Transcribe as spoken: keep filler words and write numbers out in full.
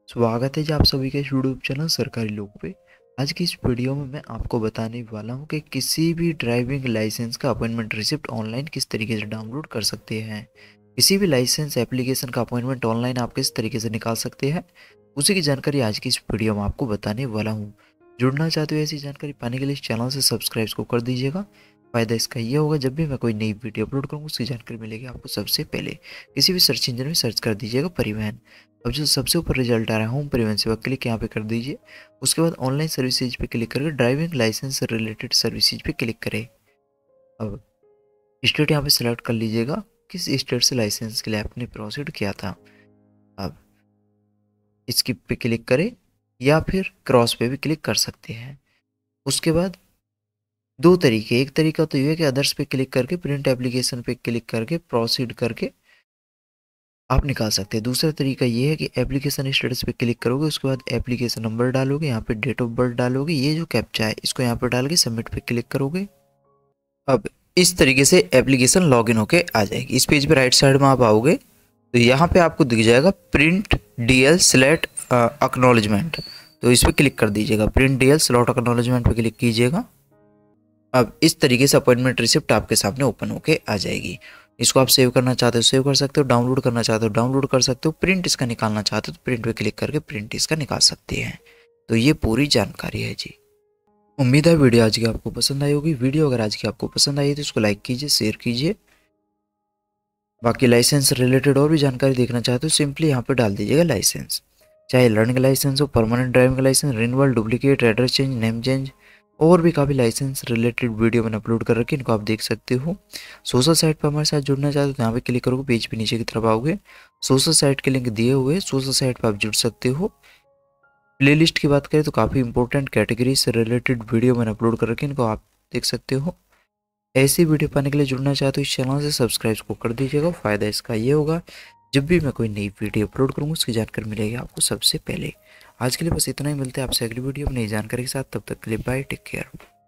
स्वागत है जी आप सभी के यूट्यूब चैनल सरकारी लोग पे। आज की इस वीडियो में मैं आपको बताने वाला हूं कि किसी भी ड्राइविंग लाइसेंस का अपॉइंटमेंट रिसिप्ट ऑनलाइन किस तरीके से डाउनलोड कर सकते हैं। किसी भी लाइसेंस एप्लीकेशन का अपॉइंटमेंट ऑनलाइन आप किस तरीके से निकाल सकते हैं, उसी की जानकारी आज की इस वीडियो में आपको बताने वाला हूँ। जुड़ना चाहते हो ऐसी जानकारी पाने के लिए इस चैनल से सब्सक्राइब को कर दीजिएगा। फ़ायदा इसका ये होगा, जब भी मैं कोई नई वीडियो अपलोड करूँगा उसकी जानकारी मिलेगी आपको सबसे पहले। किसी भी सर्च इंजन में सर्च कर दीजिएगा परिवहन। अब जो सबसे ऊपर रिजल्ट आ रहा है होम परिवहन सेवा, क्लिक यहाँ पे कर दीजिए। उसके बाद ऑनलाइन सर्विसेज पे क्लिक करके ड्राइविंग लाइसेंस से रिलेटेड सर्विसेज पे क्लिक करें। अब स्टेट यहाँ पे सेलेक्ट कर लीजिएगा, किस स्टेट से लाइसेंस के लिए आपने प्रोसीड किया था। अब स्किप पे क्लिक करें या फिर क्रॉस पे भी क्लिक कर सकते हैं। उसके बाद दो तरीके, एक तरीका तो ये है कि अदर्स पे क्लिक करके प्रिंट एप्लीकेशन पे क्लिक करके प्रोसीड करके आप निकाल सकते हैं। दूसरा तरीका ये है कि एप्लीकेशन स्टेटस पे क्लिक करोगे, उसके बाद एप्लीकेशन नंबर डालोगे, यहाँ पे डेट ऑफ बर्थ डालोगे, ये जो कैप्चा है इसको यहाँ पे डाल के सबमिट पे क्लिक करोगे। अब इस तरीके से एप्लीकेशन लॉगिन होके आ जाएगी। इस पेज पे राइट साइड में आप आओगे तो यहाँ पे आपको दिख जाएगा प्रिंट डीएल स्लेट एक्नॉलेजमेंट, तो इस पर क्लिक कर दीजिएगा। प्रिंट डीएल स्लॉट एक्नॉलेजमेंट पे क्लिक कीजिएगा। अब इस तरीके से अपॉइंटमेंट रिसिप्ट आपके सामने ओपन होके आ जाएगी। इसको आप सेव करना चाहते हो सेव कर सकते हो, डाउनलोड करना चाहते हो डाउनलोड कर सकते हो, प्रिंट इसका निकालना चाहते हो तो प्रिंट पे क्लिक करके प्रिंट इसका निकाल सकते हैं। तो ये पूरी जानकारी है जी। उम्मीद है वीडियो आज की आपको पसंद आई होगी। वीडियो अगर आज की आपको पसंद आई है तो इसको लाइक कीजिए, शेयर कीजिए। बाकी लाइसेंस रिलेटेड और भी जानकारी देखना चाहते हो सिंपली यहाँ पे डाल दीजिएगा लाइसेंस, चाहे लर्निंग लाइसेंस हो, permanent driving licence, renewal, duplicate, address change, name change, और भी काफ़ी लाइसेंस रिलेटेड वीडियो मैंने अपलोड कर रखी है, इनको आप देख सकते हो। सोशल साइट पर हमारे साथ जुड़ना चाहते हो तो यहाँ पे क्लिक करोगे, पेज पे नीचे की तरफ आओगे, सोशल साइट के लिंक दिए हुए सोशल साइट पर आप जुड़ सकते हो। प्लेलिस्ट की बात करें तो काफ़ी इंपॉर्टेंट कैटेगरी से रिलेटेड वीडियो मैंने अपलोड कर रखी है, इनको आप देख सकते हो। ऐसी वीडियो पाने के लिए जुड़ना चाहते हो इस चैनल से सब्सक्राइब को कर दीजिएगा। फ़ायदा इसका ये होगा, जब भी मैं कोई नई वीडियो अपलोड करूँगा उसकी जानकारी मिलेगी आपको सबसे पहले। आज के लिए बस इतना ही, मिलते हैं आपसे अगली वीडियो में नई जानकारी के साथ। तब तक के लिए बाय, टेक केयर।